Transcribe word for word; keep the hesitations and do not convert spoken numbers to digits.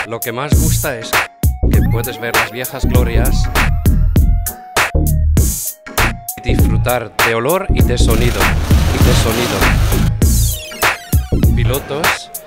Lo que más gusta es que puedes ver las viejas glorias y disfrutar de olor y de sonido, y de sonido. Pilotos